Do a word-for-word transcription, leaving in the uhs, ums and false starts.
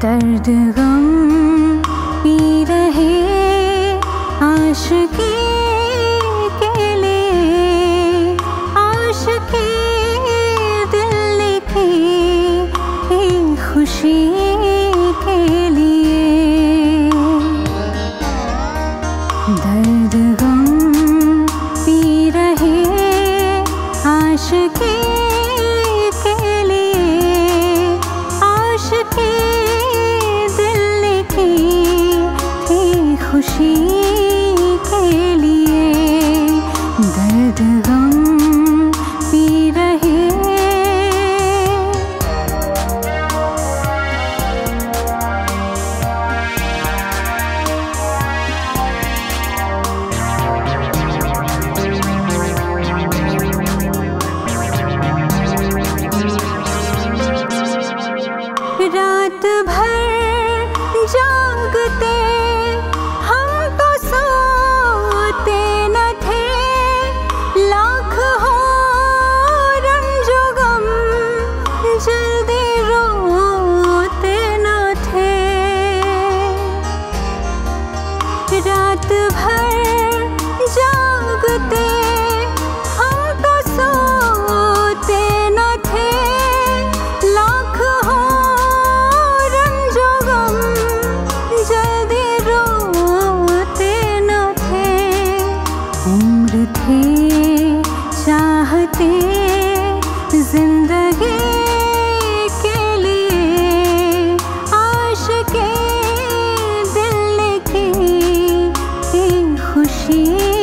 दर्द गम पी रहे आशिकी के लिए, आशिकी दिल लिखी खुशी के लिए। दर्द गम पी रहे आशिकी के लिए, आशिकी खुशी के लिए। दर्द गम पी रहे। रात भर जागते रात भर जागते हम तो सोते न थे, लाख हो रंजो गम जल्दी रोते न थे। उम्र थे चाहते जिंदगी के लिए, आशिकी खुशी